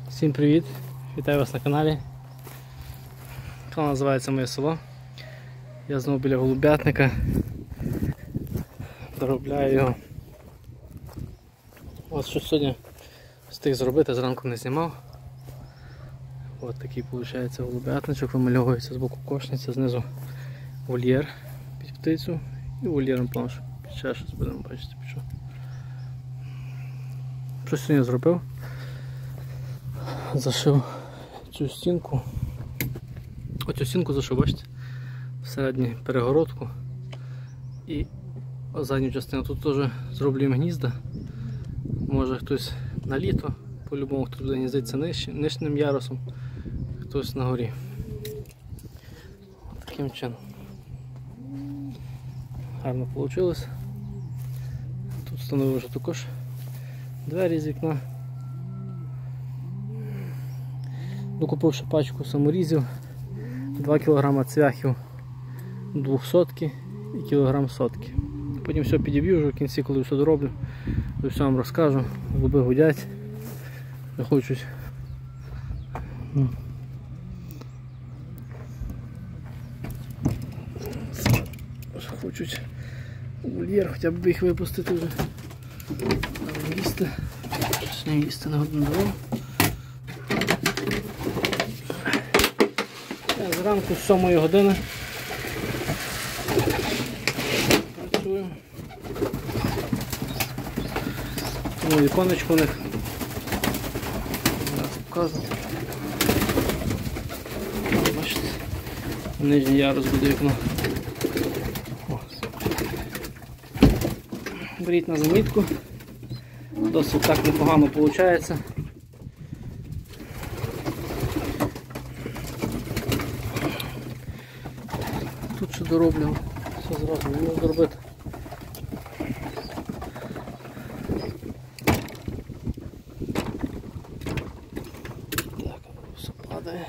Всім привіт! Вітаю вас на каналі. Канал називається Моє село. Я знову біля голубятника. Доробляю його. Ось що сьогодні встиг зробити, зранку не знімав. Ось такий виходить голубятничок, вимальовується з боку кошниця, знизу вольєр під птицю і вольєром планшу. Ще щось будемо бачити. Що сьогодні зробив? Зашив цю стінку. Оцю стінку зашив, бачите? Всередині перегородку. І задню частину тут теж зроблю гнізда. Може хтось на літо, по-любому хтось буде гніздитися нижнім ярусом, хтось на горі. Таким чином. Гарно вийшло. Тут встановив вже також двері з вікна. Докупивши пачку саморізів, 2 кг цвяхів 200 і кілограм сотки. Потім все підіб'ю вже в кінці, коли все дороблю, все вам розкажу. Голуби гудять, не хочуть. Хочуть у вольєр, хоча б їх випустити вже. Але їсти. Щось не їсти на годину давав. Зранку з 7 години працюю. Тому віконечко у них. Зараз покажу. Бачите, нижній ярус буде вікно. Беріть на замітку. Досить так непогано виходить. Тут ще дороблю, все зразу не можу зробити. Так, все падає.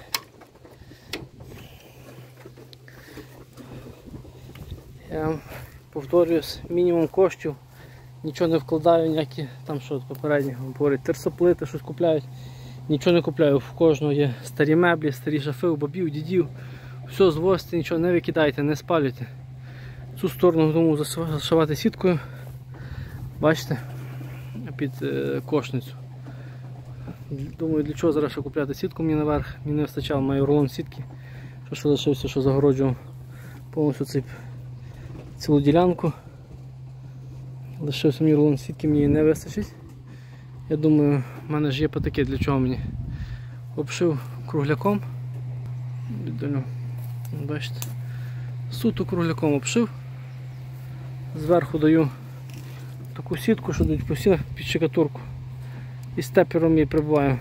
Я повторююсь, мінімум коштів, нічого не вкладаю, ніякі там що попередні говорять, терсоплити, щось купляють. Нічого не купляю, в кожного є старі меблі, старі шафи, у бабів, дідів. Все звозьте, нічого не викидайте, не спалюйте. Цю сторону думаю зашивати сіткою. Бачите? Під кошницю. Думаю, для чого зараз ще купляти сітку мені наверх. Мені не вистачало, маю рулон сітки. Що лишився, що загороджував повністю цілу ділянку. Лишився мені рулон сітки, мені не вистачить. Я думаю, в мене ж є патики, для чого мені. Обшив кругляком. Віддалю. Бачите, суто кругляком обшив, зверху даю таку сітку, що дають по стінах під штукатурку, і степлером її прибиваю.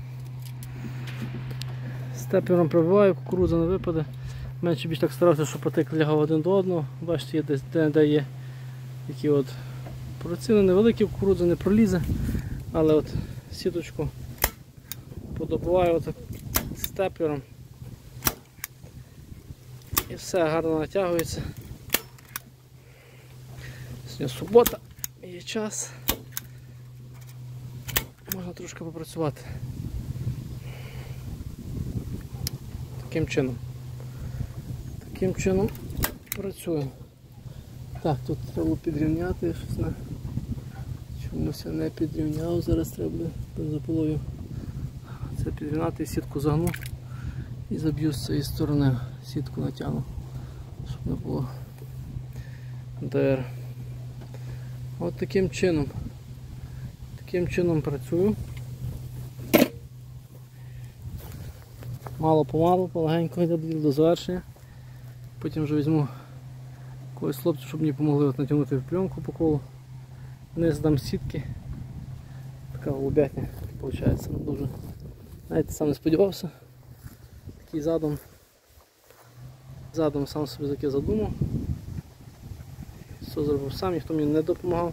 Степлером прибиваю, кукурудза не випаде. Менше більш так старався, щоб патик лягав один до одного. Бачите, є десь де є такі от проціни невеликі, кукурудза не пролізе, але от сіточку подобиваю отак степлером. І все гарно натягується. Сьогодні субота, є час. Можна трошки попрацювати. Таким чином працюю. Так, тут треба підрівняти, щось не... чомусь я не підрівняв, зараз треба заполою. Це підрівняти, сітку загну і заб'ю з цієї сторони, сітку натягну, щоб не було ДР. От таким чином працюю. Мало-помалу, полегенько йде до завершення. Потім вже візьму когось хлопців, щоб мені допомогли натягнути пленку по колу. Вниз дам сітки. Така голубятня виходить. Дуже. Навіть сам не сподівався. Такий задум сам собі таке задумав. Все зробив сам, ніхто мені не допомагав.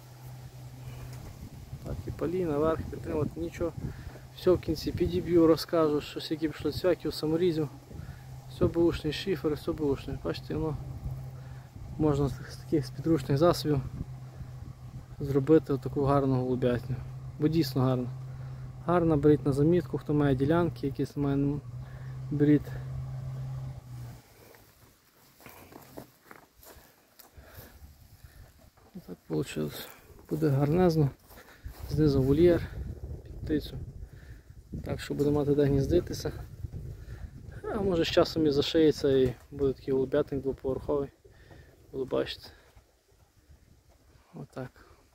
Так, і палі, наверх, підтримувати, нічого. Все в кінці підіб'ю, розкажу, що скільки пішло цвяків, саморізів. Все бушний шифер, все бушний. Бачите, воно можна з таких підручних засобів зробити таку гарну голубятню. Бо дійсно гарно. Гарна, беріть на замітку, хто має ділянки, якісь має, беріть. Так вийшло. Буде гарнезно. Знизу вольєр під птицю. Так що буде мати де гніздитися. А може з часом і зашиється і буде такий голубятник двоповерховий. Буду бачити. Отак.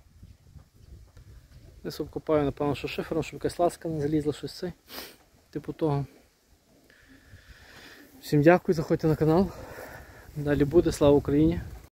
Десь обкопаю, напевно, що шифером, щоб якась ласка не залізла, щось цей. Типу того. Всім дякую, заходьте на канал. Далі буде, слава Україні!